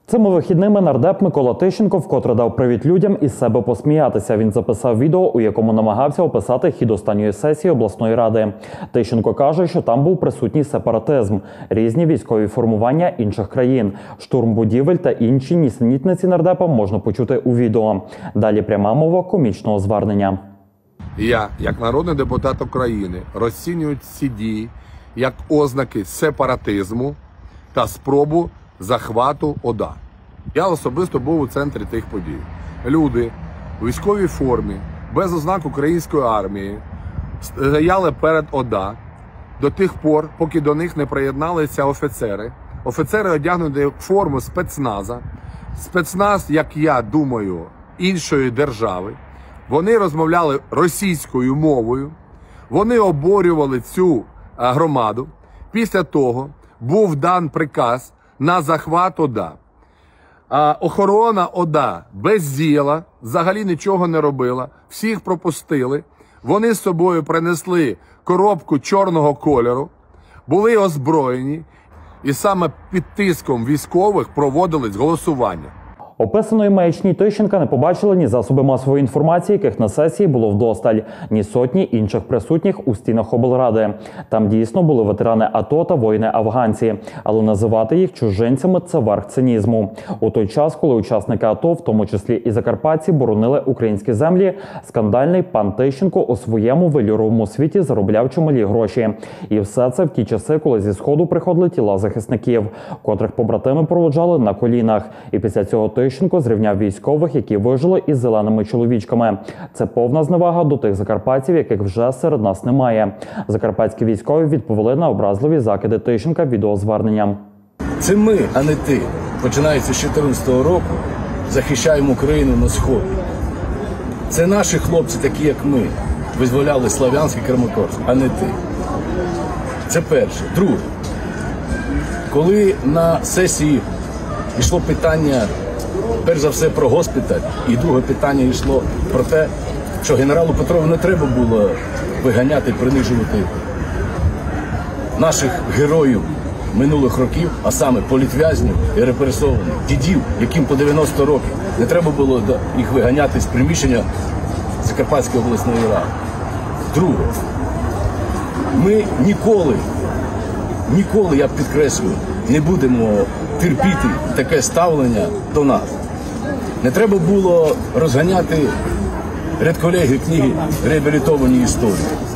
Цими вихідними нардеп Микола Тищенко вкотре дав привід людям із себе посміятися. Він записав відео, у якому намагався описати хід останньої сесії обласної ради. Тищенко каже, що там був присутній сепаратизм, різні військові формування інших країн, штурм будівель та інші нісенітниці нардепа можна почути у відео. Далі пряма мова комічного звернення. Я, як народний депутат України, розцінюю ці дії як ознаки сепаратизму та спробу захвату ОДА. Я особисто був у центрі тих подій. Люди у військовій формі, без ознак української армії, стояли перед ОДА до тих пор, поки до них не приєдналися офіцери. Офіцери одягнуті в форму спецназа. Спецназ, як я думаю, іншої держави. Вони розмовляли російською мовою, вони обурювали цю громаду. Після того був дан приказ на захват ОДА. Охорона ОДА бездіяла, взагалі нічого не робила, всіх пропустили. Вони з собою принесли коробку чорного кольору, були озброєні, і саме під тиском військових проводились голосування. Описаної маячні Тищенка не побачили ні засоби масової інформації, яких на сесії було вдосталь, ні сотні інших присутніх у стінах облради. Там дійсно були ветерани АТО та воїни-афганці, але називати їх чужинцями – це верх цинізму. У той час, коли учасники АТО, в тому числі і закарпатці, боронили українські землі, скандальний пан Тищенко у своєму велюровому світі заробляв чималі гроші. І все це в ті часи, коли зі Сходу приходили тіла захисників, котрих побратими проводжали на колінах. І після цього Тищенко зрівняв військових, які вижили, із зеленими чоловічками. Це повна зневага до тих закарпатців, яких вже серед нас немає. Закарпатські військові відповіли на образливі закиди Тищенка відеозверненням. Це ми, а не ти, починаючи з 2014 року, захищаємо Україну на Сході. Це наші хлопці, такі як ми, визволяли Слов'янськ і Краматорськ, а не ти. Це перше. Друге, коли на сесії йшло питання, перш за все, про госпіталь, і друге питання йшло про те, що генералу Петрову не треба було виганяти, принижувати наших героїв минулих років, а саме політв'язнів і репресованих, дідів, яким по 90 років. Не треба було їх виганяти з приміщення Закарпатської обласної ради. Друге, ми ніколи, я підкреслюю, не будемо терпіти таке ставлення до нас. Не треба було розганяти редколеги книги «Реабілітовані історії».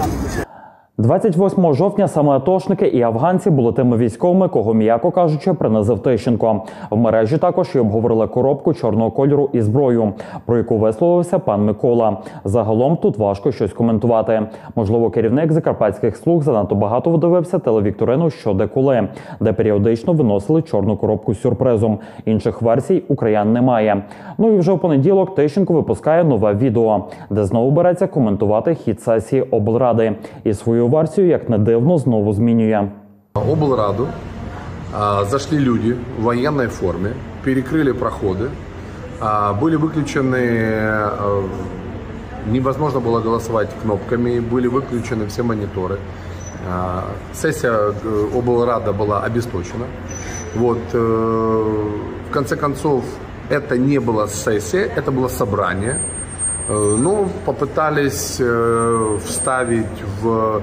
28 жовтня саме атошники і афганці були тими військовими, кого, м'яко кажучи, принизив Тищенко. В мережі також і обговорили коробку чорного кольору і зброю, про яку висловився пан Микола. Загалом тут важко щось коментувати. Можливо, керівник закарпатських слуг занадто багато видивився телевікторину «Що, де, коли», де періодично виносили чорну коробку з сюрпризом. Інших версій у краян немає. Ну і вже в понеділок Тищенко випускає нове відео, де знову береться коментувати хід сесії облради. І свою версию, як не дивно, знову змінює. Облраду зашли люди в военной форме, перекрыли проходы, были выключены, невозможно было голосовать кнопками, были выключены все мониторы. Сессия облрада была обесточена. Вот, в конце концов, это не была сессия, это было собрание. Ну, попытались вставить в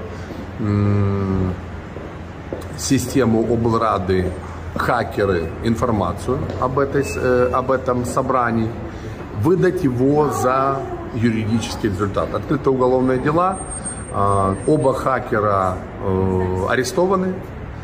систему облрады хакеры информацию об этом собрании, выдать его за юридический результат. Открыты уголовные дела, оба хакера арестованы,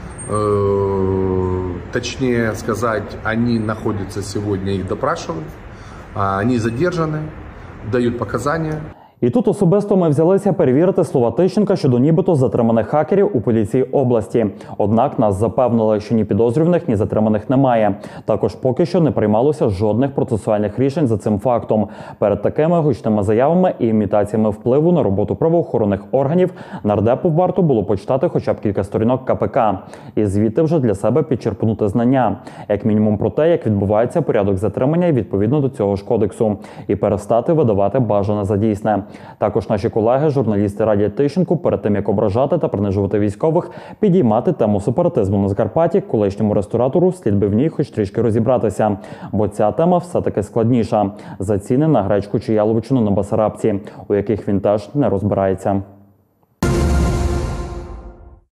точнее сказать, они находятся сегодня, их допрашивают, они задержаны, дають показання. І тут особисто ми взялися перевірити слова Тищенка щодо нібито затриманих хакерів у поліції області. Однак нас запевнили, що ні підозрюваних, ні затриманих немає. Також поки що не приймалося жодних процесуальних рішень за цим фактом. Перед такими гучними заявами і імітаціями впливу на роботу правоохоронних органів нардепу варто було почитати хоча б кілька сторінок КПК. І звідти вже для себе підчерпнути знання. Як мінімум про те, як відбувається порядок затримання відповідно до цього ж кодексу. І перестати видавати бажане за дійсне. Також наші колеги, журналісти радять Тищенку перед тим, як ображати та принижувати військових, підіймати тему сепаратизму на Закарпатті, колишньому ресторатору слід би в ній хоч трішки розібратися. Бо ця тема все-таки складніша. За ціни на гречку чи яловичину на Басарабці, у яких він теж не розбирається.